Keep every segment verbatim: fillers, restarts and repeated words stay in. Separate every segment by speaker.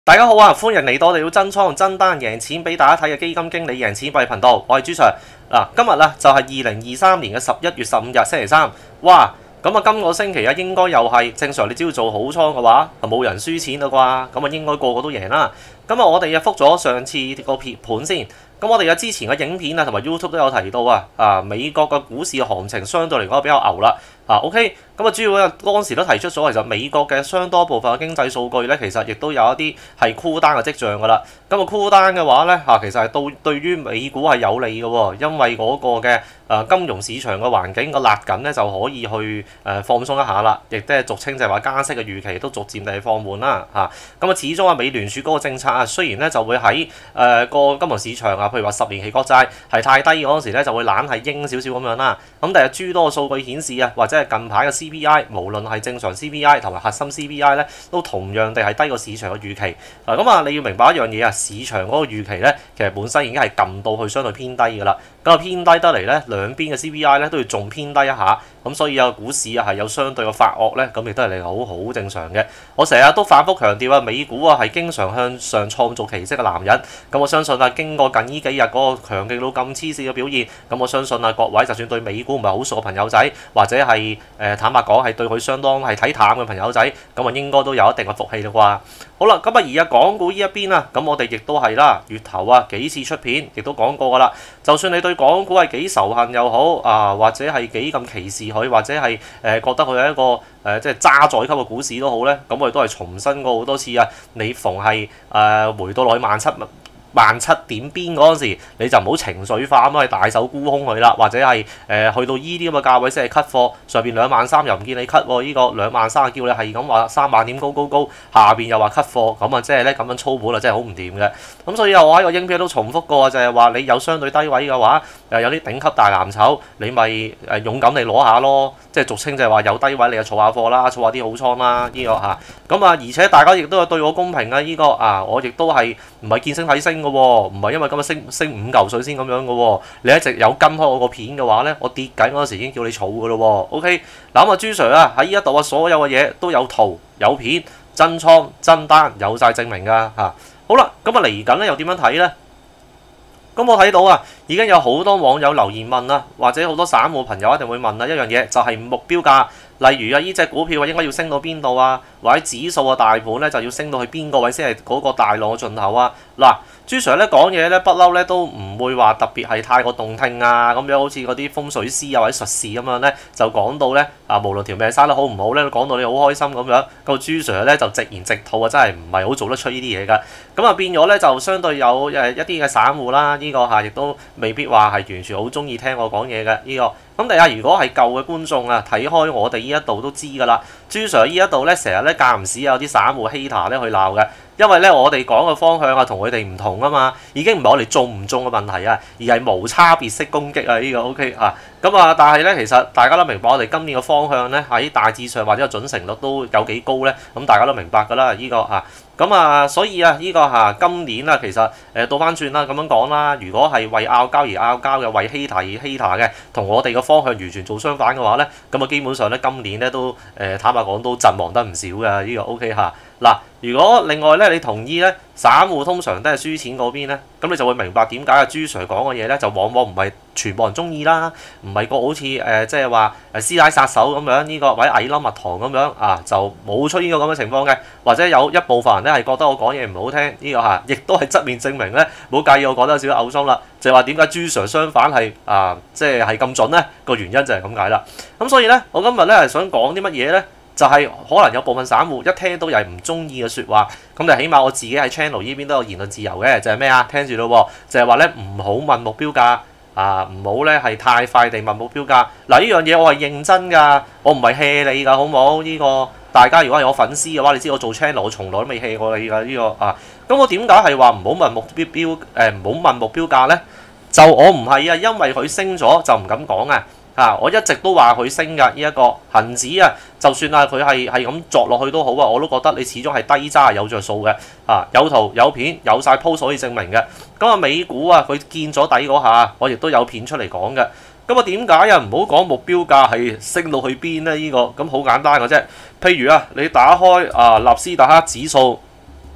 Speaker 1: 大家好啊，歡迎嚟到我哋要真倉真單贏錢俾大家睇嘅基金經理贏錢幣頻道，我係朱 Sir。嗱，今日咧就係二零二三年嘅十一月十五日星期三。哇，咁啊今個星期啊應該又係正常，你只要做好倉嘅話，就冇人輸錢啦啩，咁啊應該個個都贏啦。咁啊我哋啊覆咗上次個撇盤先。咁我哋有之前嘅影片啊，同埋 YouTube 都有提到啊，啊美國嘅股市嘅行情相對嚟講比較牛啦，啊 OK，咁啊主要咧當時都提出咗，其實美國嘅相當部分嘅經濟數據咧，其實亦都有一啲係箍單嘅跡象㗎啦。咁啊箍單嘅話咧，嚇其實係對對於美股係有利嘅喎，因為嗰個嘅誒金融市場嘅環境個勒緊咧，就可以去誒放鬆一下啦，亦都係俗稱就係話加息嘅預期都逐漸地放緩啦，嚇咁啊始終啊美聯儲嗰個政策啊，雖然咧就會喺誒個金融市場啊。譬如話十年期國債係太低嗰陣時咧，就會懶係鷹少少咁樣啦。咁但係諸多數據顯示啊，或者係近排嘅 C P I， 無論係正常 C P I 同埋核心 C P I 咧，都同樣地係低過市場嘅預期。嗱咁啊，你要明白一樣嘢啊，市場嗰個預期咧，其實本身已經係撳到去相對偏低㗎啦。咁啊偏低得嚟咧，兩邊嘅 C P I 咧都要仲偏低一下。咁所以啊，股市啊係有相對嘅發惡咧，咁亦都係你好好正常嘅。我成日都反覆強調啊，美股啊係經常向上創造奇蹟嘅男人。咁我相信啊，經過近呢幾日嗰個強勁到咁黐線嘅表現，咁我相信啊，各位就算對美股唔係好熟嘅朋友仔，或者係誒、呃、坦白講係對佢相當係睇淡嘅朋友仔，咁啊應該都有一定嘅福氣啦啩。好啦，咁啊而家港股呢一邊啊，咁我哋亦都係啦，月頭啊幾次出片，亦都講過噶啦。就算你對港股係幾仇恨又好啊，或者係幾咁歧視佢，或者係誒、呃、覺得佢係一個誒、呃、即係渣滓級嘅股市都好咧，咁我哋都係重申過好多次啊。你逢係誒、呃、回到落去萬七萬七點邊嗰陣時，你就唔好情緒化咁去大手沽空佢啦，或者係誒、呃、去到依啲咁嘅價位先係 cut 貨，上邊兩萬三又唔見你 cut 喎，依、這個兩萬三叫你係咁話三萬點高高高，下邊又話 cut 貨，咁啊即係咧咁樣操盤啊，真係好唔掂嘅。咁所以我喺個影片都重複過，就係、是、話你有相對低位嘅話，誒有啲頂級大藍籌，你咪誒勇敢地攞下咯，即係俗稱就係話有低位你就儲下貨啦，儲下啲好倉啦，呢、這個嚇。咁啊，而且大家亦都係對我公平啊，呢、這個啊我亦都係唔係見升睇升。唔係因為今日升升五嚿水先咁樣嘅喎，你一直有跟開我個片嘅話咧，我跌緊嗰陣時已經叫你儲嘅咯喎。OK，嗱咁啊，朱 Sir 啊喺呢一度啊，所有嘅嘢都有圖有片，真倉真單有晒證明㗎嚇。好啦，咁啊嚟緊咧又點樣睇咧？咁我睇到啊，已經有好多網友留言問啦，或者好多散戶朋友一定會問啦，一樣嘢就係目標價。例如啊，依隻股票啊應該要升到邊度啊？或者指數啊大盤咧就要升到去邊個位先係嗰個大浪嘅盡頭啊？嗱，朱 Sir 咧講嘢咧不嬲咧都唔會話特別係太過動聽啊，咁樣好似嗰啲風水師啊或者術士咁樣咧，就講到咧啊，無論條命生得好唔好咧，都講到你好開心咁樣。個朱 Sir 咧就直言直吐啊，真係唔係好做得出呢啲嘢㗎。咁啊變咗咧就相對有誒一啲嘅散戶啦，呢、這個嚇亦都未必話係完全好中意聽我講嘢嘅呢個。咁第日如果係舊嘅觀眾啊，睇開我哋呢一度都知㗎啦。朱 Sir 呢一度咧，成日咧間唔時有啲散戶 hater 咧去鬧嘅，因為咧我哋講嘅方向啊同佢哋唔同啊嘛，已經唔係我哋中唔中嘅問題啊，而係無差別式攻擊啊呢、這個 OK 啊。咁啊，但係咧其實大家都明白我哋今年嘅方向咧喺大致上或者個準成率都有幾高咧，咁大家都明白㗎啦呢個啊。咁啊，所以啊，呢、這個嚇、啊、今年啊，其實誒倒翻轉啦，咁樣講啦，如果係為拗交而拗交嘅，為 hater 而 hater 嘅，同我哋嘅方向完全做相反嘅話咧，咁啊基本上咧今年咧都誒、呃、坦白講都陣亡得唔少㗎，呢、這個 OK 嚇。嗱，如果另外咧你同意咧，散戶通常都係輸錢嗰邊咧，咁你就會明白點解阿朱 Sir 講嘅嘢咧，就往往唔係全部人中意啦，唔係個好似誒即係話誒師奶殺手咁樣呢、這個，或者蟻粒蜜糖咁樣啊，就冇出呢個咁嘅情況嘅，或者有一部分人咧係覺得我講嘢唔好聽呢、這個嚇，亦都係側面證明咧，唔好介意我講得有少少嘔心啦，就係話點解朱 Sir 相反係啊，即係係咁準咧？個原因就係咁解啦。咁所以咧，我今日咧係想講啲乜嘢咧？就係可能有部分散戶一聽到又係唔中意嘅説話，咁就起碼我自己喺 channel 呢邊都有言論自由嘅，就係咩啊？聽住咯，就係話咧唔好問目標價啊，唔好咧係太快地問目標價。嗱，呢樣嘢我係認真㗎，我唔係 hea 你㗎，好唔好？呢個大家如果係我粉絲嘅話，你知我做 channel 我從來都未 hea 過你㗎呢個啊。咁我點解係話唔好問目標標誒唔好問目標價咧？就我唔係啊，因為佢升咗就唔敢講啊。啊！我一直都話佢升㗎，呢、這、一個恆指啊，就算啊佢係係咁作落去都好啊，我都覺得你始終係低揸有着數嘅。啊，有圖有片有晒 post 可以證明嘅。咁啊美股啊佢見咗底嗰下，我亦都有片出嚟講嘅。咁啊點解啊唔好講目標價係升到去邊咧？呢、這個咁好簡單嘅啫。譬如啊，你打開啊納斯達克指數。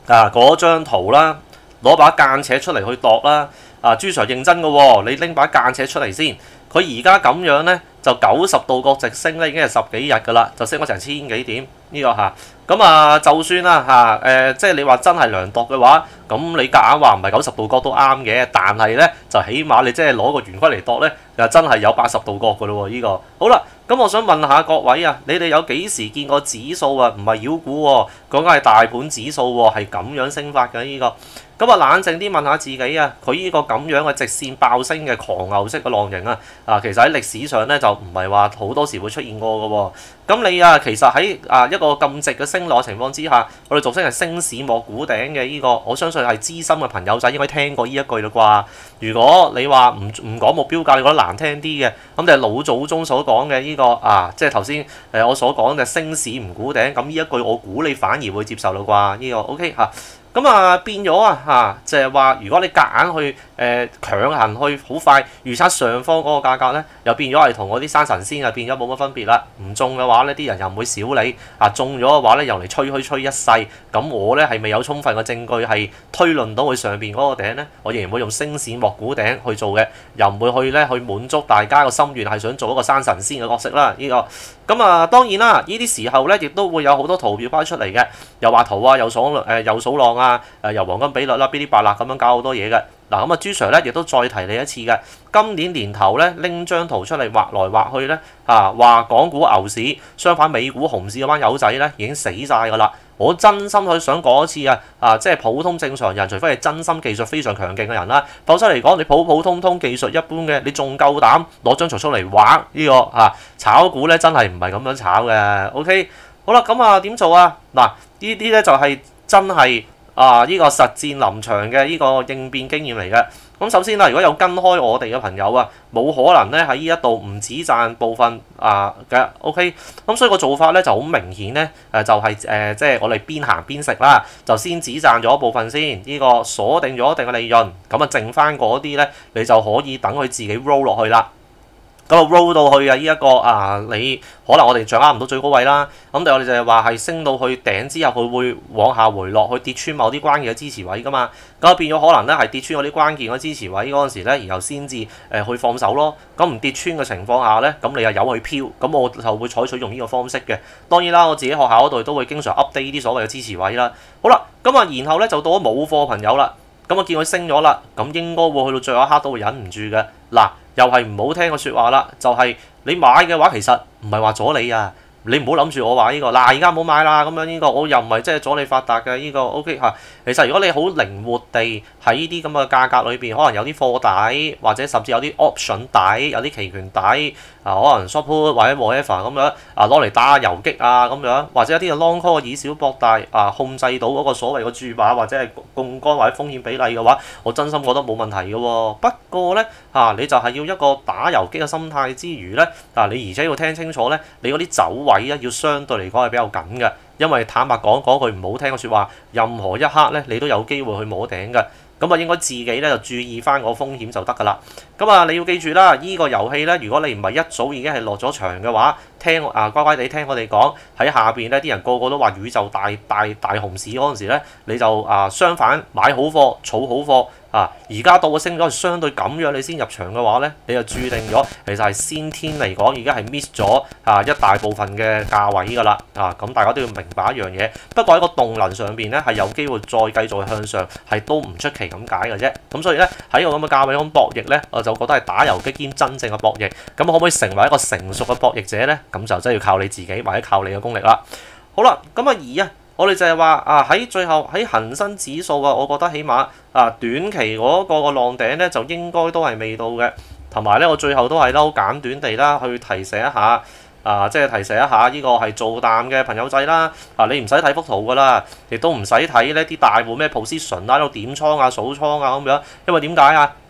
Speaker 1: 啊嗰張圖啦，攞把間尺出嚟去度啦。啊，朱 Sir 認真嘅喎，你拎把間尺出嚟先。佢而家咁樣咧，就九十度角直升咧，已經係十幾日㗎啦，就升咗成千幾點呢、這個嚇。咁啊，就算啦嚇，誒、啊呃，即係你話真係量度嘅話，咁你夾硬話唔係九十度角都啱嘅，但係咧就起碼你即係攞個圓規嚟度咧，就真係有八十度角㗎咯喎，呢、這個好啦。咁我想問下各位啊，你哋有幾時見過指數啊？唔係妖股喎，講緊係大盤指數喎，係咁樣升法嘅呢、這個。咁啊，冷靜啲問下自己啊，佢呢個咁樣嘅直線爆升嘅狂牛式嘅浪形啊，啊，其實喺歷史上咧就唔係話好多時會出現過嘅喎。咁你啊，其實喺啊一個咁直嘅升浪情況之下，我哋俗稱係升市莫估頂嘅呢個，我相信係資深嘅朋友仔應該聽過呢一句啦啩。如果你話唔唔講目標價，你覺得難聽啲嘅，咁就係老祖宗所講嘅呢個啊，即係頭先誒我所講嘅升市唔估頂，咁呢一句我估你反而會接受啦啩？呢個 OK 嚇。咁啊變咗啊嚇，就係話如果你夾硬去誒、呃、強行去好快預測上方嗰個價格咧，又變咗係同嗰啲山神仙啊變咗冇乜分別啦。唔中嘅話咧，啲人又唔會少你啊；中咗嘅話咧，又嚟吹吹吹一世。咁我咧係咪有充分嘅證據係推論到佢上邊嗰個頂咧？我仍然會用升市莫估頂去做嘅，又唔會去咧去滿足大家個心願係想做一個山神仙嘅角色啦。呢、這個咁啊當然啦，呢啲時候咧亦都會有好多圖表擺出嚟嘅，又畫圖啊，又數誒又數浪啊。誒由黃金比率啦，嗶哩吧啦咁樣搞好多嘢嘅。嗱咁啊，朱 Sir 咧亦都再提你一次嘅。今年年頭咧拎張圖出嚟畫來畫去咧，啊話港股牛市，相反美股熊市嗰班友仔咧已經死晒㗎啦。我真心去想講一次啊，啊即係普通正常人，除非係真心技術非常強勁嘅人啦，否則嚟講你普普通通技術一般嘅，你仲夠膽攞張圖出嚟畫呢個啊炒股咧，真係唔係咁樣炒嘅。OK， 好啦，咁啊點做啊？嗱，呢啲咧就係真係。啊！呢、這個實戰臨場嘅呢個應變經驗嚟嘅。咁首先啦，如果有跟開我哋嘅朋友啊，冇可能咧喺呢一度唔止賺部分啊嘅 OK。咁所以個做法咧就好明顯咧，誒就係、是、誒、呃、即係我哋邊行邊食啦，就先只賺咗一部分先，呢、這個鎖定咗一定嘅利潤，咁啊剩翻嗰啲咧，你就可以等佢自己 roll 落去啦。咁啊 roll 到去啊！呢一個啊，你可能我哋掌握唔到最高位啦。咁但係我哋就係話係升到去頂之後，佢會往下回落，去跌穿某啲關鍵嘅支持位噶嘛。咁啊變咗可能咧係跌穿嗰啲關鍵嘅支持位嗰陣時咧，然後先至誒去放手咯。咁唔跌穿嘅情況下咧，咁你又由佢飄，咁我就會採取用呢個方式嘅。當然啦，我自己學校嗰度都會經常 update 呢啲所謂嘅支持位啦。好啦，咁啊然後咧就到咗冇貨朋友啦。咁我見佢升咗啦，咁應該會去到最後一刻都會忍唔住嘅。嗱，又係唔好聽嘅説話啦，就係、是、你買嘅話，其實唔係話阻你啊。你唔好諗住我話呢、這個嗱，而家冇買啦咁樣呢、這個，我又唔係即係阻你發達嘅呢個 OK 嚇。其實如果你好靈活地喺呢啲咁嘅價格裏邊，可能有啲貨底，或者甚至有啲 option 底，有啲期權底啊，可能 short put 或者 whatever 咁樣啊，攞嚟打下遊擊啊咁樣，或者有啲嘅 long call 以小博大啊，控制到嗰個所謂嘅注碼或者係槓桿或者風險比例嘅話，我真心覺得冇問題嘅喎。不過咧嚇、啊，你就係要一個打遊擊嘅心態之餘咧，啊你而且要聽清楚咧，你嗰啲走位咧要相對嚟講係比較緊嘅，因為坦白講講句唔好聽嘅説話，任何一刻咧你都有機會去摸頂嘅。咁啊，應該自己咧就注意翻個風險就得㗎啦。咁啊，你要記住啦，依、這個遊戲咧，如果你唔係一早已經係落咗場嘅話，聽啊乖乖地聽我哋講喺下邊咧，啲人個個都話宇宙大大大熊市嗰陣時咧，你就啊相反買好貨，儲好貨。啊！而家到個升咗，相對咁樣你先入場嘅話咧，你就注定咗其實係先天嚟講，而家係 miss 咗啊一大部分嘅價位㗎啦。啊，咁大家都要明白一樣嘢。不過喺個動能上邊咧，係有機會再繼續向上，係都唔出奇咁解嘅啫。咁所以咧喺個咁嘅價位咁博弈咧，我就覺得係打遊擊兼真正嘅博弈。咁可唔可以成為一個成熟嘅博弈者咧？咁就真係要靠你自己或者靠你嘅功力啦。好啦，咁啊而啊。我哋就係話啊，喺最後喺恒生指數啊，我覺得起碼啊短期嗰個個浪頂咧，就應該都係未到嘅。同埋咧，我最後都係撈簡短地啦，去提醒一下啊，即係提醒一下呢個係做淡嘅朋友仔啦。啊，你唔使睇幅圖噶啦，亦都唔使睇呢啲大戶咩 position 啦，喺度點倉啊、數倉啊咁樣。因為點解啊？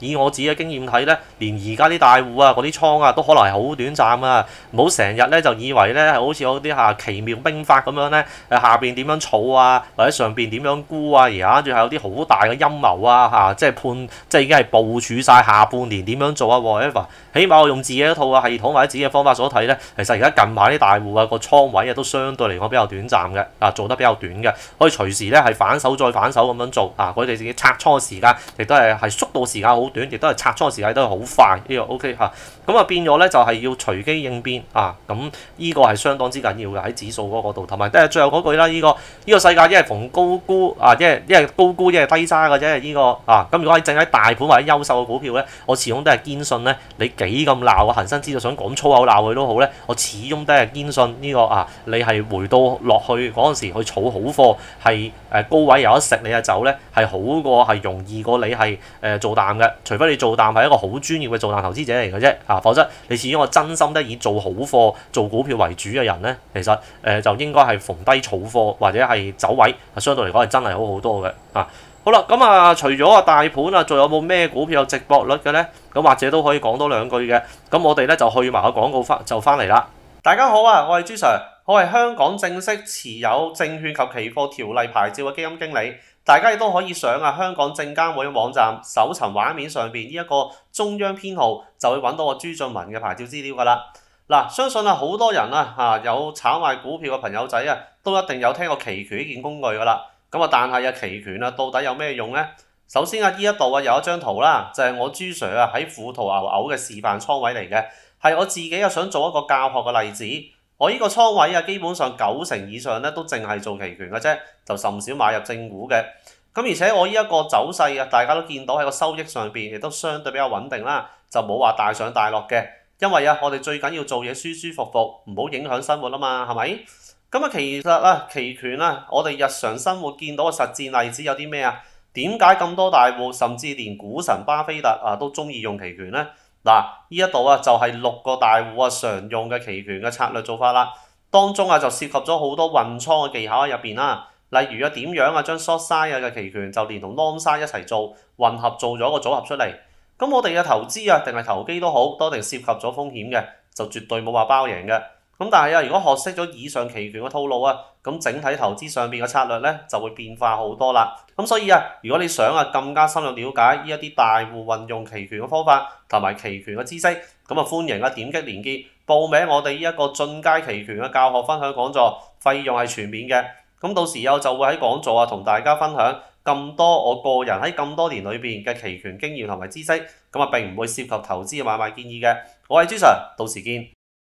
Speaker 1: 以我自己嘅經驗睇咧，連而家啲大戶啊嗰啲倉啊都可能係好短暫啊！唔好成日咧就以為咧係好似有啲嚇奇妙兵法咁樣咧，誒下邊點樣儲啊，或者上邊點樣沽啊，而家仲係有啲好大嘅陰謀啊嚇，即係判即係已經係部署晒下半年點樣做啊 whatever。起碼我用自己一套嘅系統或者自己嘅方法所睇咧，其實而家近排啲大戶啊個倉位啊都相對嚟講比較短暫嘅，啊做得比較短嘅，可以隨時咧係反手再反手咁樣做啊！佢哋自己拆倉嘅時間亦都係係縮到時間好短，亦都係拆倉嘅時間都係好快，呢個 OK 嚇。咁啊變咗咧就係要隨機應變啊！咁呢個係相當之緊要嘅喺指數嗰個度，同埋即係最後嗰句啦，呢個呢個世界一係逢高沽啊，一係一係高沽一係低揸嘅啫，呢個啊咁如果係正喺大盤或者優秀嘅股票咧，我始終都係堅信咧，你幾咁鬧啊恒生指數想講粗口鬧佢都好咧，我始終都係堅信呢個啊，你係回到落去嗰陣時去儲好貨，係誒高位有得食你就走咧，係好過係容易過你係誒做淡嘅，除非你做淡係一個好專業嘅做淡投資者嚟嘅啫啊，否則你始終我真心得以做好貨做股票為主嘅人咧，其實誒、呃、就應該係逢低儲貨或者係走位，相對嚟講係真係好好多嘅啊。好啦，咁啊，除咗啊大盤啊，仲有冇咩股票有值博率嘅咧？咁或者都可以講多兩句嘅。咁我哋咧就去埋個廣告翻就翻嚟啦。大家好啊，我係朱 Sir，我係香港正式持有證券及期貨條例牌照嘅基金經理。大家亦都可以上啊香港證監會網站搜尋畫面上邊呢一個中央編號，就會揾到我朱俊文嘅牌照資料噶啦。嗱，相信啊好多人啊嚇有炒賣股票嘅朋友仔啊，都一定有聽過期權呢件工具噶啦。咁啊，但係啊，期權啊，到底有咩用咧？首先啊，呢一度啊有一張圖啦，就係我朱 Sir 啊喺富途牛牛嘅示範倉位嚟嘅，係我自己啊想做一個教學嘅例子。我呢個倉位啊，基本上九成以上咧都淨係做期權嘅啫，就甚少買入正股嘅。咁而且我呢一個走勢啊，大家都見到喺個收益上邊亦都相對比較穩定啦，就冇話大上大落嘅。因為啊，我哋最緊要做嘢舒舒服服，唔好影響生活啊嘛，係咪？咁啊，其實啊，期權啊，我哋日常生活見到嘅實戰例子有啲咩啊？點解咁多大戶，甚至連股神巴菲特啊都中意用期權咧？嗱，呢一度啊就係六個大戶啊常用嘅期權嘅策略做法啦。當中啊就涉及咗好多運倉嘅技巧喺入邊啦。例如啊點樣啊將 short side 嘅期權就連同 long side 一齊做混合做咗個組合出嚟。咁我哋嘅投資啊定係投機都好，都一定涉及咗風險嘅，就絕對冇話包贏嘅。咁但係啊，如果學識咗以上期權嘅套路啊，咁整體投資上邊嘅策略咧就會變化好多啦。咁所以啊，如果你想啊更加深入了解呢一啲大戶運用期權嘅方法同埋期權嘅知識，咁啊歡迎啊點擊連結報名我哋呢一個進階期權嘅教學分享講座，費用係全免嘅。咁到時候就會喺講座啊同大家分享咁多我個人喺咁多年裏邊嘅期權經驗同埋知識，咁啊並唔會涉及投資嘅買賣建議嘅。我係朱 Sir，到時見。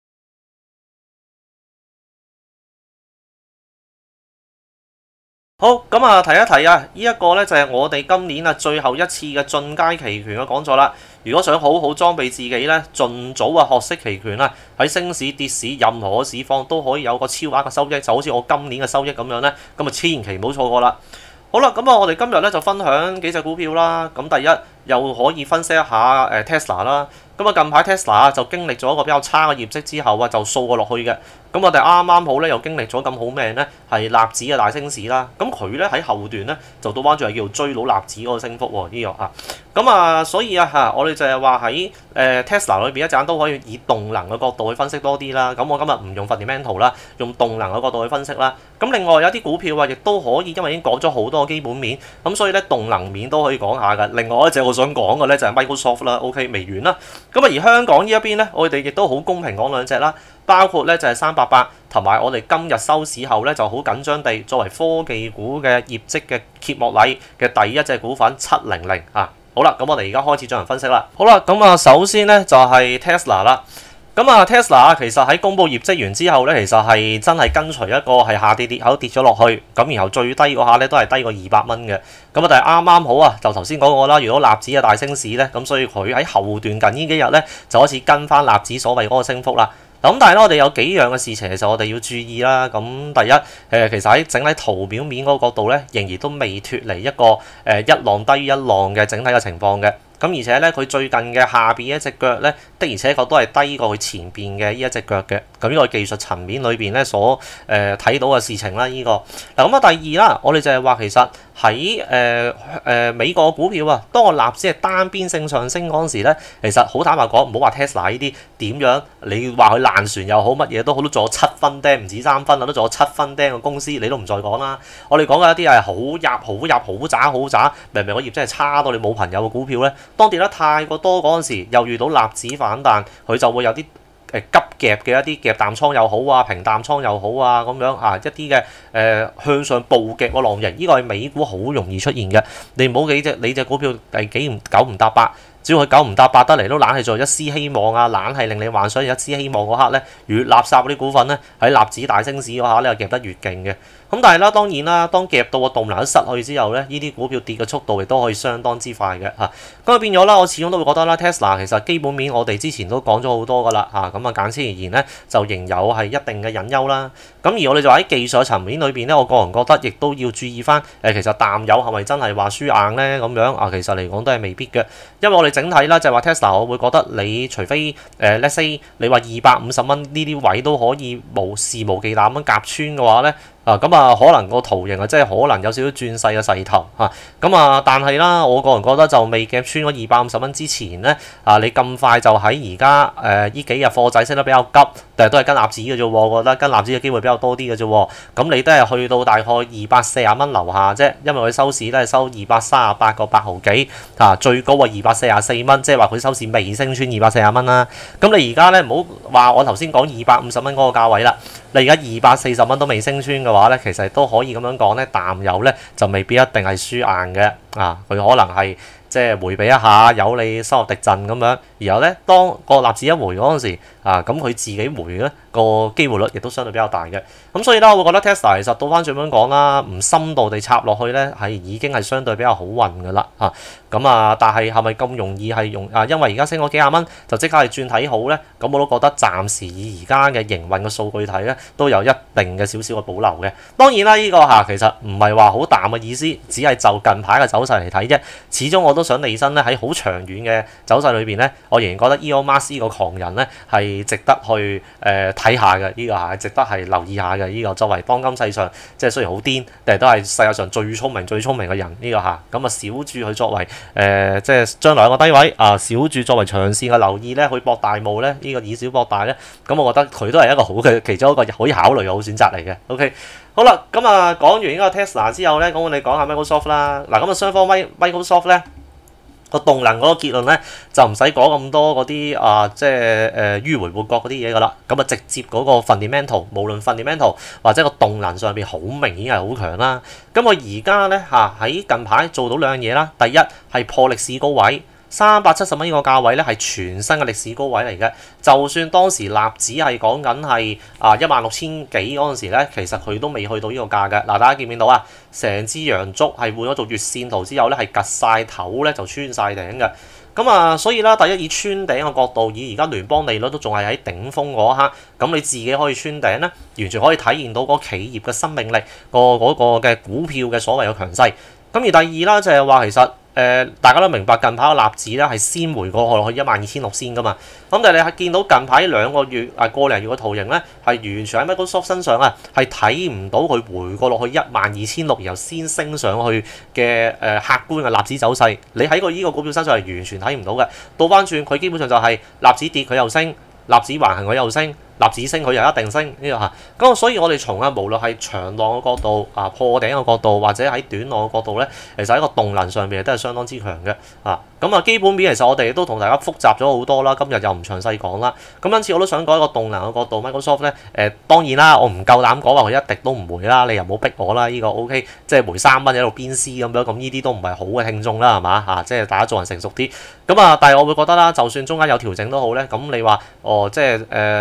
Speaker 1: 好，咁啊提一提啊，呢一個咧就係我哋今年啊最後一次嘅進階期權嘅講座啦。如果想好好裝備自己咧，盡早啊學識期權啦，喺升市跌市任何嘅市況都可以有個超額嘅收益，就好似我今年嘅收益咁樣咧，咁啊千祈唔好錯過啦。好啦，咁啊我哋今日咧就分享幾隻股票啦。咁第一又可以分析一下誒 Tesla 啦。咁啊近排 Tesla 就經歷咗一個比較差嘅業績之後啊，就掃過落去嘅。咁我哋啱啱好咧又經歷咗咁好命咧，係納指嘅大升市啦。咁佢咧喺後段咧就倒翻轉係叫做追到納指嗰個升幅喎，呢個啊。咁啊所以啊嚇，我哋就係話喺誒 Tesla 裏邊一陣都可以以動能嘅角度去分析多啲啦。咁我今日唔用 fundamental 啦，用動能嘅角度去分析啦。咁另外有啲股票啊，亦都可以因為已經講咗好多基本面，咁所以咧動能面都可以講下㗎。另外一隻我想講嘅咧就係 Microsoft 啦 ，OK 微軟啦。咁啊而香港呢一邊咧，我哋亦都好公平講兩隻啦，包括咧就係三八八同埋我哋今日收市後咧就好緊張地作為科技股嘅業績嘅揭幕禮嘅第一隻股份七零零啊。好啦，咁我哋而家開始進行分析啦。好啦，咁啊首先咧就係 Tesla 啦。咁啊 Tesla 其實喺公佈業績完之後咧，其實係真係跟隨一個係下跌跌口跌咗落去，咁然後最低嗰下咧都係低過二百蚊嘅。咁啊但係啱啱好啊，就頭先講過啦，如果納指嘅大升市咧，咁所以佢喺後段近呢幾日咧就開始跟翻納指所謂嗰個升幅啦。咁但係咧，我哋有幾樣嘅事情其實我哋要注意啦。咁第一，誒其實喺整體圖表面嗰個角度咧，仍然都未脫離一個誒一浪低於一浪嘅整體嘅情況嘅。 咁而且咧佢最近嘅下邊一隻腳咧的而且確都係低過佢前邊嘅呢一隻腳嘅。咁呢個技術層面裏邊咧所誒睇、呃、到嘅事情啦，呢、這個嗱咁啊第二啦，我哋就係話其實喺誒誒美國股票啊，當個納指係單邊性上升嗰陣時咧，其實好坦白講，唔好話 Tesla 呢啲點樣，你話佢爛船又好，乜嘢都好，都仲有七分釘，唔止三分啊，都仲有七分釘嘅公司，你都唔再講啦。我哋講嘅一啲係好入好入好渣好渣，明明個業真係差到你冇朋友嘅股票咧，當跌得太過多嗰陣時，又遇到納指反彈，佢就會有啲誒急夾嘅一啲夾淡倉又好啊，平淡倉又好啊，咁樣啊一啲嘅誒向上暴擊個浪形，呢、這個係美股好容易出現嘅。你唔好幾隻你隻股票係幾唔九唔搭八，只要佢九唔搭八得嚟都懶係做一絲希望啊，懶係令你幻想有一絲希望嗰刻咧，越垃圾嗰啲股份咧喺納指大升市嗰下咧，夾得越勁嘅。咁但係啦，當然啦，當夾到個動能都失去之後咧，呢啲股票跌嘅速度亦都可以相當之快嘅嚇。咁啊變咗啦，我始終都會覺得啦 ，Tesla 其實基本面我哋之前都講咗好多噶啦嚇。咁啊簡稱而言咧，就仍有係一定嘅隱憂啦。咁而我哋就喺技術層面裏邊咧，我個人覺得亦都要注意翻誒，其實淡友係咪真係話輸硬咧咁樣啊？其實嚟講都係未必嘅，因為我哋整體啦就係話 Tesla，我會覺得你除非誒、呃、let's say 你話二百五十蚊呢啲位都可以無肆無忌憚咁夾穿嘅話咧。啊，咁啊，可能個圖形啊，即係可能有少少轉勢嘅勢頭嚇。咁啊，但係啦，我個人覺得就未夾穿嗰二百五十蚊之前咧，啊，你咁快就喺而家誒呢幾日貨仔升得比較急，但係都係跟納指嘅啫喎。我覺得跟納指嘅機會比較多啲嘅啫喎。咁你都係去到大概二百四十蚊樓下啫，因為佢收市都係收二百三十八個八毫幾嚇，最高啊二百四十四蚊，即係話佢收市未升穿二百四十蚊啦。咁你而家咧唔好話我頭先講二百五十蚊嗰個價位啦。你而家二百四十蚊都未升穿嘅話咧，其實都可以咁樣講咧，淡友咧就未必一定係輸硬嘅啊，佢可能係即係迴避一下，有你收入敵陣咁樣。然後咧，當個納指一回嗰陣時啊，咁佢自己回咧個機會率亦都相對比較大嘅。咁所以咧，我會覺得 Tesla 其實倒翻轉咁講啦，唔深度地插落去咧，係已經係相對比較好運㗎啦嚇。咁啊，但係係咪咁容易係用啊？因為而家升咗幾廿蚊，就即刻係轉睇好咧？咁我都覺得暫時以而家嘅營運嘅數據睇咧，都有一定嘅少少嘅保留嘅。當然啦，呢、這個嚇其實唔係話好淡嘅意思，只係就近排嘅走勢嚟睇啫。始終我都想離身咧喺好長遠嘅走勢裏邊咧，我仍然覺得 Elon Musk 呢個狂人咧係值得去誒睇、呃、下嘅，呢、這個係值得係留意下嘅。呢、這個作為當今世上即係雖然好癲，但係都係世界上最聰明、最聰明嘅人呢、這個嚇。咁啊，小注佢作為誒、呃、即係將來一個低位啊，小注作為長線嘅留意咧，去博大霧咧，呢、這個以小博大咧，咁我覺得佢都係一個好嘅其中一個可以考慮嘅好選擇嚟嘅。OK， 好啦，咁啊講完呢個 Tesla 之後咧，咁我哋講下 Microsoft 啦。嗱，咁啊雙方 Microsoft 咧。個動能嗰個結論咧就唔使講咁多嗰啲啊，即係誒迂迴活角嗰啲嘢噶啦，咁啊直接嗰個 fundamental，無論 fundamental 或者個動能上邊好明顯係好強啦。咁我而家咧嚇喺近排做到兩樣嘢啦，第一係破歷史高位。三百七十蚊呢個價位咧係全新嘅歷史高位嚟嘅，就算當時納指係講緊係啊一萬六千幾嗰陣時咧，其實佢都未去到呢個價嘅。嗱，大家見唔見到啊？成支陽燭係換咗做月線圖之後咧，係趌晒頭咧就穿晒頂嘅。咁啊，所以啦，第一以穿頂嘅角度，以而家聯邦利率都仲係喺頂峰嗰一刻，咁你自己可以穿頂咧，完全可以體現到嗰企業嘅生命力，個嗰個嘅股票嘅所謂嘅強勢。咁而第二啦，就係話其實。誒、呃，大家都明白近排個納指咧係先回過去一萬二千六先噶嘛，咁但係你係見到近排兩個月啊個零月嘅圖形咧，係完全喺 Microsoft 身上啊，係睇唔到佢回過落去一萬二千六，然後先升上去嘅誒、呃、客觀嘅納指走勢，你喺個依個股票身上係完全睇唔到嘅。倒翻轉佢基本上就係納指跌佢又升，納指橫行佢又升。納指升佢又一定升呢個嚇，咁所以我哋從啊無論係長浪嘅角度啊破頂嘅角度，或者喺短浪嘅角度咧，其實喺個動能上邊都係相當之強嘅啊。咁啊基本面其實我哋都同大家複雜咗好多啦，今日又唔詳細講啦。咁因此我都想講一個動能嘅角度 ，Microsoft 咧誒、呃、當然啦，我唔夠膽講話佢一滴都唔回啦，你又唔好逼我啦。呢、這個 OK， 即係回三蚊喺度鞭屍咁樣，咁呢啲都唔係好嘅聽眾啦，係嘛嚇？即係大家做人成熟啲。咁啊，但係我會覺得啦，就算中間有調整都好咧，咁你話哦即係誒升。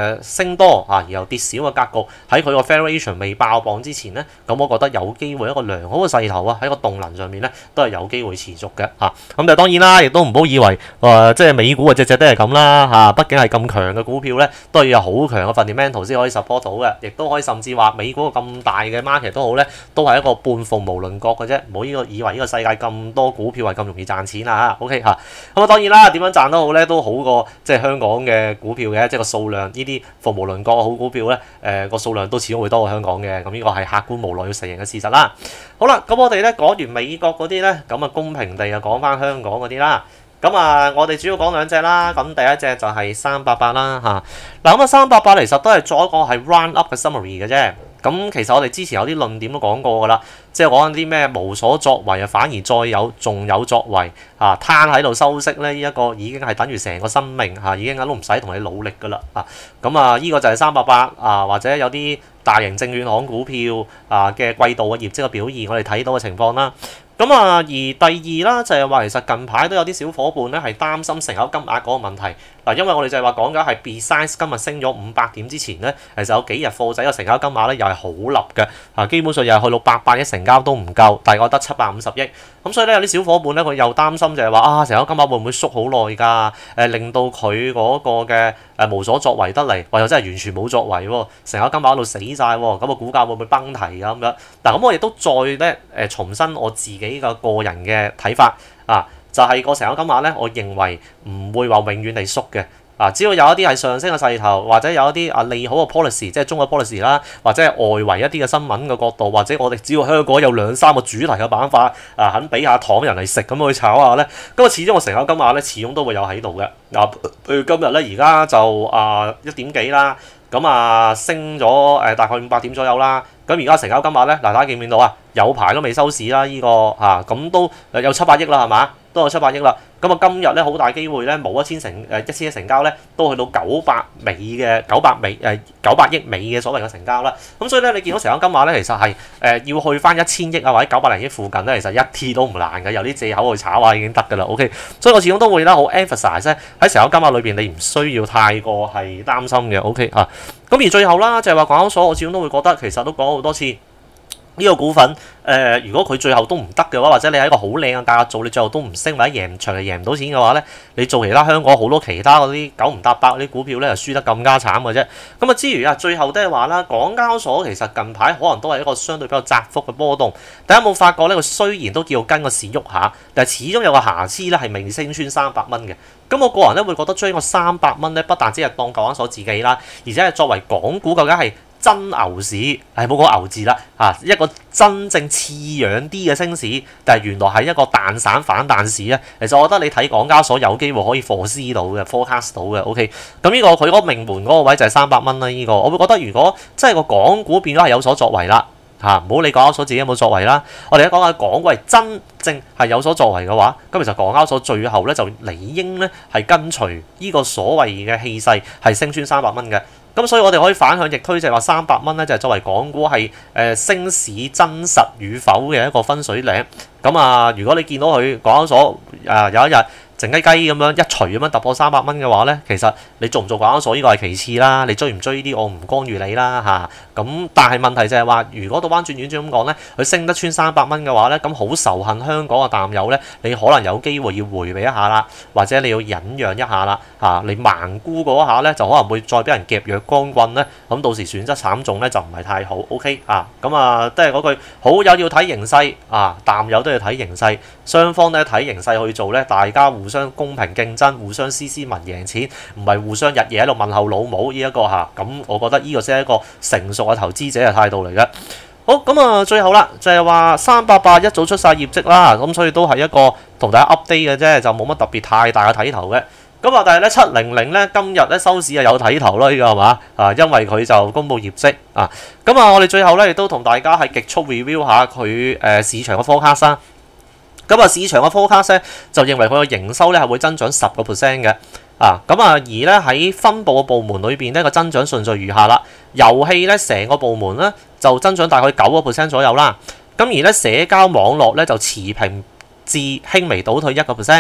Speaker 1: 升多啊，而又跌少嘅格局，喺佢個 valuation 未爆磅之前咧，咁我覺得有機會一個良好嘅勢頭啊，喺個動能上面咧都係有機會持續嘅嚇。咁就當然啦，亦都唔好以為誒、呃、即係美股啊隻隻都係咁啦嚇，畢竟係咁強嘅股票咧，都要有好強嘅 fundamental 先可以 support 到嘅，亦都可以甚至話美股咁大嘅 market 都好咧，都係一個半鳳無麟角嘅啫，唔好呢個以為呢個世界咁多股票係咁容易賺錢啊嚇。OK 嚇，咁啊當然啦，點樣賺都好咧，都好過即係香港嘅股票嘅，即係個數量呢啲鳳無麟角嘅好股票咧，誒、呃、個數量都始終會多過香港嘅，咁呢個係客觀無奈要承認嘅事實啦。好啦，咁我哋咧講完美國嗰啲咧，咁啊公平地啊講翻香港嗰啲啦。咁啊，我哋主要講兩隻啦。咁第一隻就係三八八啦嚇。嗱咁啊，三八八其實都係做一個係 round up 嘅 summary 嘅啫。咁其實我哋之前有啲論點都講過㗎啦，即係講緊啲咩無所作為啊，反而再有仲有作為啊，攤喺度收息咧，呢一個已經係等於成個生命嚇，已經都唔使同你努力㗎啦啊。咁啊，呢個就係三八八啊，或者有啲大型證券行股票啊嘅季度嘅業績嘅表現，我哋睇到嘅情況啦。咁啊，而第二啦，就係話其實近排都有啲小伙伴咧係擔心成交金額嗰個問題嗱，因為我哋就係話講緊係 besides 今日升咗五百點之前咧，其實有幾日貨仔嘅成交金額咧又係好立嘅啊，基本上又係去到八百億成交都唔夠，大概得七百五十億。咁所以咧有啲小伙伴咧佢又擔心就係話啊，成交金額會唔會縮好耐㗎？誒，令到佢嗰個嘅誒無所作為得嚟，或者真係完全冇作為喎，成交金額喺度死晒喎，咁個股價會唔會崩堤啊咁樣？嗱，咁我亦都再咧誒重申我自己嘅個人嘅睇法啊，就係個成交金額咧，我認為唔會話永遠地縮嘅。啊，只要有一啲係上升嘅勢頭，或者有一啲啊利好嘅 policy，即係中國 policy 啦，或者係外圍一啲嘅新聞嘅角度，或者我哋只要香港有兩三個主題嘅板塊，啊肯俾下糖人嚟食咁去炒下咧，咁啊始終個成交金額咧始終都會有喺度嘅。嗱、啊，譬如今日咧而家就啊一點幾啦，咁啊升咗誒大概五百點左右啦。咁而家成交金額咧，嗱大家見唔見到啊？有排都未收市啦，呢、這個嚇咁、啊、都有七百億啦，係嘛？都有七百億啦。咁啊，今日咧好大機會咧，冇一千成誒一千億成交咧，都去到九百尾嘅九百尾誒九百億尾嘅所謂嘅成交啦。咁所以咧，你見到成交金額咧，其實係誒、呃、要去翻一千億啊，或者九百零億附近咧，其實一 T 都唔難嘅，有啲藉口去炒下已經得㗎啦。OK，所以我始終都會咧好 emphasize 咧喺成交金額裏邊，你唔需要太過係擔心嘅。OK 啊，咁而最後啦，就係話港交所，我始終都會覺得其實都講好多次。呢個股份誒、呃，如果佢最後都唔得嘅話，或者你喺一個好靚嘅價格做，你最後都唔升或者贏長係贏唔到錢嘅話咧，你做其他香港好多其他嗰啲九唔搭八嗰啲股票咧，就輸得更加慘嘅啫。咁啊之餘啊，最後都係話啦，港交所其實近排可能都係一個相對比較窄幅嘅波動。大家有冇發覺咧？佢雖然都叫跟個市喐下，但係始終有個瑕疵咧，係未升穿三百蚊嘅。咁我個人咧會覺得追個三百蚊咧，不但只係當港交所自己啦，而且係作為港股究竟係真牛市，係冇講牛字啦嚇，一個真正似樣啲嘅升市，但係原來係一個彈散反彈市咧。其實我覺得你睇港交所有機會可以 foresee 到嘅 forecast 到嘅 OK。咁呢個佢嗰個命門嗰個位就係三百蚊啦。呢個我會覺得如果真係個港股變咗係有所作為啦嚇，唔好理港交所自己有冇作為啦。我哋而家講下港股係真正係有所作為嘅話，咁其實港交所最後咧就理應咧係跟隨呢個所謂嘅氣勢係升穿三百蚊嘅。咁所以我哋可以反向逆推，就係話三百蚊咧就係作為港股係誒升市真實與否嘅一個分水嶺。咁啊，如果你見到佢港交所啊有一日靜雞雞咁樣一錘咁樣突破三百蚊嘅話咧，其實你做唔做港交所呢個係其次啦，你追唔追呢啲我唔干預你啦嚇。咁、啊、但係問題就係話，如果倒翻轉轉轉咁講咧，佢升得穿三百蚊嘅話咧，咁好仇恨香港嘅淡友咧，你可能有機會要迴避一下啦，或者你要忍讓一下啦嚇、啊。你盲沽嗰下咧，就可能會再俾人夾弱光棍咧，咁到時損失慘重咧就唔係太好。OK 啊，咁啊都係嗰句，好友要睇形勢啊，淡友都要睇形勢，雙方咧睇形勢去做咧，大家互相公平競爭，互相斯斯文贏錢，唔係互相日夜喺度問候老母呢一個嚇。咁、啊、我覺得呢個先係一個成熟嘅投資者嘅態度嚟嘅。好，咁啊，最後啦，就係話三八八一早出晒業績啦，咁所以都係一個同大家 update 嘅啫，就冇乜特別太大嘅睇頭嘅。咁啊，但係咧七零零咧今日咧收市啊有睇頭咯，呢個係嘛啊？因為佢就公布業績啊。咁啊，我哋最後咧亦都同大家係極速 review 下佢誒市場嘅 forecast 啦。咁啊，市場嘅 forecast 咧就認為佢嘅營收咧係會增長十個 percent 嘅。啊，咁啊，而咧喺分佈嘅部門裏邊咧個增長順序如下啦。遊戲咧成個部門咧就增長大概九個 percent 左右啦。咁而咧社交網絡咧就持平至輕微倒退一個 percent。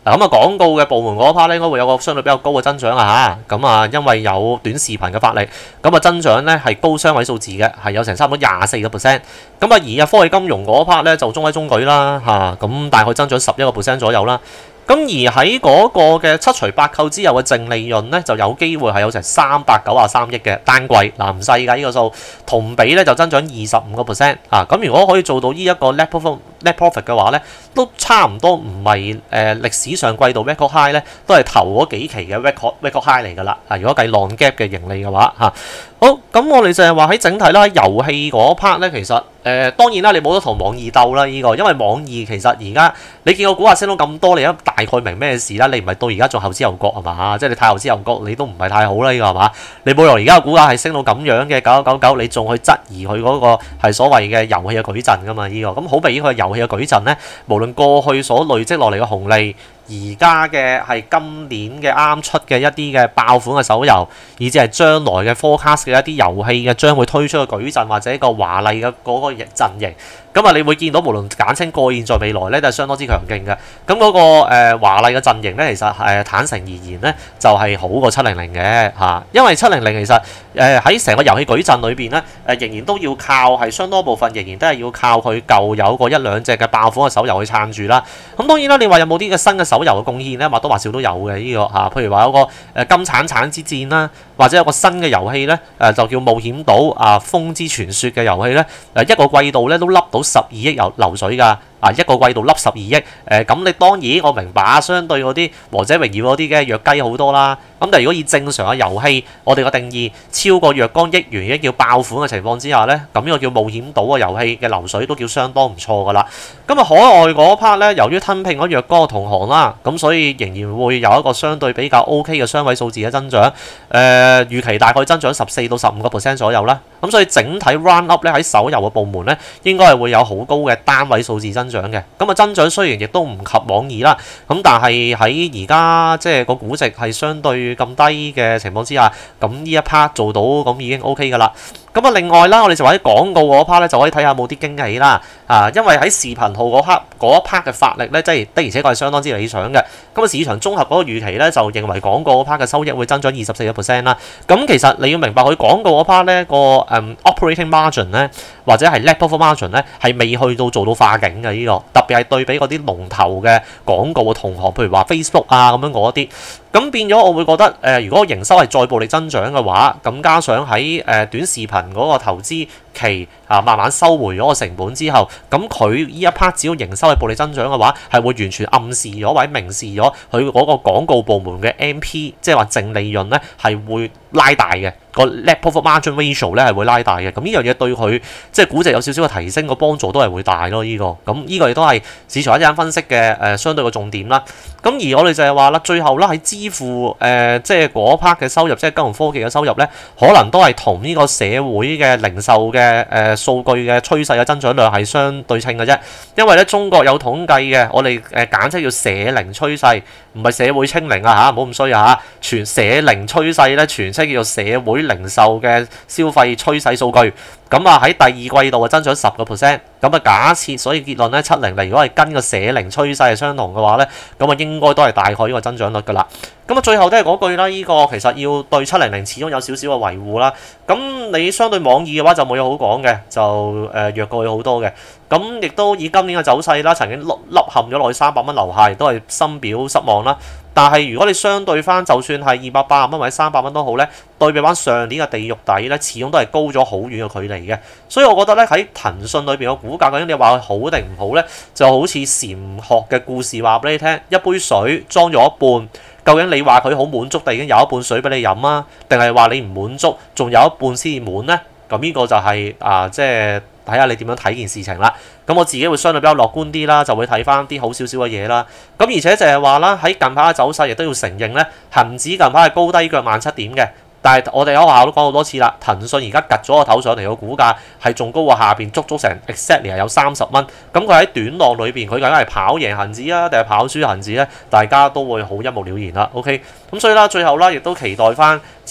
Speaker 1: 嗱咁啊，廣告嘅部門嗰 part 咧，應該會有個相對比較高嘅增長啊嚇。咁啊，因為有短視頻嘅發力，咁啊增長咧係高雙位數字嘅，係有成差唔多廿四個 percent。咁啊，而啊科技金融嗰 part 咧就中規中矩啦嚇，咁大概增長十一個 percent 左右啦。咁而喺嗰個嘅七除八扣之後嘅淨利潤咧，就有機會係有成三百九十三億嘅單季，嗱唔細㗎呢個數，同比咧就增長二十五個 percent 啊！咁如果可以做到呢一個 net profit net profit 嘅話咧，都差唔多唔係誒歷史上季度 record high 咧，都係頭嗰幾期嘅 record record high 嚟㗎啦。啊，如果計 long gap 嘅盈利嘅話嚇，好咁我哋就係話喺整體啦，喺遊戲嗰 part 咧，其實誒、呃、當然啦，你冇得同網易鬥啦呢個，因為網易其實而家你見個股價升到咁多，你都大概明咩事啦？你唔係到而家仲後知後覺係嘛？即係你太後知後覺，你都唔係太好啦呢個係嘛？你冇由而家個股價係升到咁樣嘅九九九九，你仲去質疑佢嗰個係所謂嘅遊戲嘅矩陣㗎嘛？呢個咁好比佢遊戲嘅矩陣咧，無論過去所累積落嚟嘅紅利。而家嘅係今年嘅啱出嘅一啲嘅爆款嘅手遊，以至係將來嘅 forecast 嘅一啲遊戲嘅將會推出嘅矩陣或者一個華麗嘅嗰個陣營，咁啊你會見到無論簡稱過現在未來咧都係相當之強勁嘅。咁嗰、那個誒、呃、華麗嘅陣營咧，其實係坦誠而言咧就係、是、好過七零零嘅嚇，因為七零零其實誒喺成個遊戲矩陣裏邊咧誒仍然都要靠係相當部分仍然都係要靠佢舊有個一兩隻嘅爆款嘅手遊去撐住啦。咁當然啦，你話有冇啲嘅新嘅手遊嘅貢獻咧，或多或少都有嘅呢、這個嚇、啊，譬如話有個誒金橙橙之戰啦，或者有個新嘅遊戲咧，誒、呃、就叫冒險島啊風之傳說嘅遊戲咧，誒、呃、一個季度咧都笠到十二億流流水㗎。啊一個季度笠十二億，誒、呃、咁你當然我明白，相對嗰啲王者榮耀嗰啲嘅弱雞好多啦。咁但係如果以正常嘅遊戲，我哋個定義超過若干億元已經叫爆款嘅情況之下咧，咁呢個叫冒險島嘅遊戲嘅流水都叫相當唔錯㗎啦。咁啊海外嗰 part 咧，由於吞併咗若干嘅同行啦，咁所以仍然會有一個相對比較 OK 嘅雙位數字嘅增長。誒、呃、預期大概增長十四到十五個 percent 左右啦。咁所以整體 run up 咧喺手遊嘅部門咧，應該係會有好高嘅單位數字增長嘅。咁啊增長雖然亦都唔及網易啦，咁但係喺而家即係個估值係相對咁低嘅情況之下，咁呢一 part 做到咁已經 OK 㗎啦。咁啊，另外啦，我哋就話喺廣告嗰 part 咧，就可以睇下冇啲驚喜啦。啊，因為喺視頻號嗰 part 嗰一 part 嘅發力咧，即係的而且確係相當之理想嘅。咁啊，市場綜合嗰個預期咧，就認為廣告嗰 part 嘅收益會增長二十四個 percent 啦。咁其實你要明白，佢廣告嗰 part 咧個誒、um, operating margin 咧，或者係 net profit margin 咧，係未去到做到化境嘅呢、這個。特別係對比嗰啲龍頭嘅廣告嘅同行，譬如話 Facebook 啊咁樣嗰啲。咁變咗，我會覺得誒、呃，如果營收係再暴力增長嘅話，咁加上喺誒、呃、短視頻嗰個投資期啊慢慢收回咗個成本之後，咁佢呢一 part 只要營收係暴力增長嘅話，係會完全暗示咗或者明示咗佢嗰個廣告部門嘅 M P，即係話淨利潤咧係會拉大嘅，個 net profit margin ratio 咧係會拉大嘅。咁呢樣嘢對佢即係估值有少少嘅提升，個幫助都係會大咯。呢、這個咁呢個亦都係市場一陣分析嘅誒、呃、相對嘅重點啦。咁而我哋就係話啦，最後啦喺支付誒、呃、即係嗰 part 嘅收入，即係金融科技嘅收入咧，可能都係同呢個社會嘅零售嘅誒、呃、數據嘅趨勢嘅增長量係相對稱嘅啫。因為咧中國有統計嘅，我哋誒簡稱叫社零趨勢，唔係社會清零啊嚇，唔好咁衰啊嚇。全社零趨勢咧，全稱叫做社會零售嘅消費趨勢數據。咁啊喺第二季度啊增長十個 percent。咁啊假設，所以結論咧七零零如果係跟個社零趨勢係相同嘅話咧，咁啊應該都係大概呢個增長率㗎啦。咁啊最後都係嗰句啦，呢、這個其實要對七零零始終有少少嘅維護啦。咁你相對網易嘅話就冇嘢好講嘅，就誒、呃、弱過佢好多嘅。咁亦都以今年嘅走勢啦，曾經凹凹陷咗落去三百蚊樓下，亦都係深表失望啦。但係如果你相對翻，就算係二百八十蚊或者三百蚊都好咧，對比翻上年嘅地獄底咧，始終都係高咗好遠嘅距離嘅。所以我覺得咧喺騰訊裏邊嘅股價究竟你話佢好定唔好咧，就好似禪學嘅故事話俾你聽，一杯水裝咗一半，究竟你話佢好滿足，定已經有一半水俾你飲啊？定係話你唔滿足，仲有一半先至滿咧？咁呢個就係、是、啊，即係睇下你點樣睇件事情啦。咁我自己會相對比較樂觀啲啦，就會睇翻啲好少少嘅嘢啦。咁而且就係話啦，喺近排嘅走勢亦都要承認咧，恆指近排係高低腳萬七點嘅。但係我哋喺學校都講好多次啦，騰訊而家趌咗個頭上嚟個股價係仲高過下邊足足成 exactly 係有三十蚊。咁佢喺短浪裏邊，佢究竟係跑贏恆指啊，定係跑輸恆指咧？大家都會好一目了然啦。OK，咁所以啦，最後啦，亦都期待翻即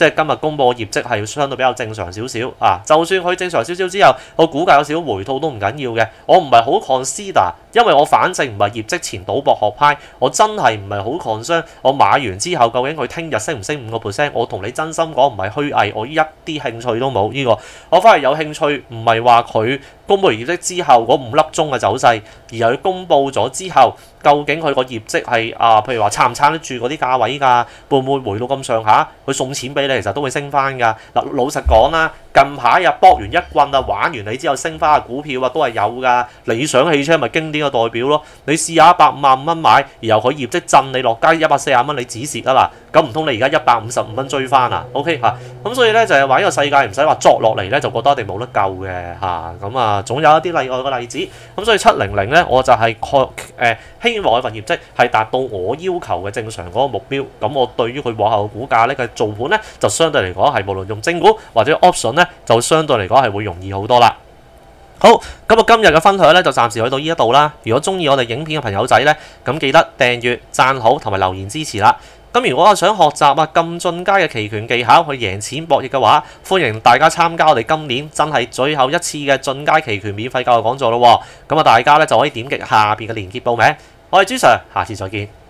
Speaker 1: 即係今日公佈嘅業績係相對比較正常少少啊。就算佢正常少少之後，個股價有少少回吐都唔緊要嘅。我唔係好 consider，因為我反正唔係業績前賭博學派，我真係唔係好 concern。我買完之後究竟佢聽日升唔升五個 percent？我同你真心講唔係虛偽，我一啲興趣都冇呢個。我反而有興趣，唔係話佢公佈完業績之後嗰五粒鐘嘅走勢，而係佢公佈咗之後，究竟佢個業績係啊，譬如話撐唔撐得住嗰啲價位㗎？會唔會回到咁上下？佢送錢俾你，其實都會升翻㗎。嗱，老實講啦，近排啊搏完一棍啊，玩完你之後升翻嘅股票啊，都係有㗎。理想汽車咪經典嘅代表咯。你試下一百五十五蚊買，然後佢業績震你落街一百四十蚊，你止蝕啊啦。咁唔通你而家一百五十五蚊追翻啊 ？OK 嚇，咁所以咧就係話呢個世界唔使話作落嚟咧，就覺得一定冇得救嘅嚇。咁啊，總有一啲例外嘅例子。咁所以七零零咧，我就係確誒希望佢份業績係達到我要求嘅正常嗰個目標。咁我對於佢往後嘅股價咧嘅做盤咧，就相對嚟講係無論用正股或者 option 咧，就相對嚟講係會容易好多啦。好，咁啊今日嘅分享咧就暫時去到呢一度啦。如果中意我哋影片嘅朋友仔咧，咁記得訂閱、讚好同埋留言支持啦。咁如果我想學習啊咁進階嘅期權技巧去贏錢博弈嘅話，歡迎大家參加我哋今年真係最後一次嘅進階期權免費教學講座咯。咁啊大家咧就可以點擊下邊嘅連結報名。我係朱 Sir，下次再見。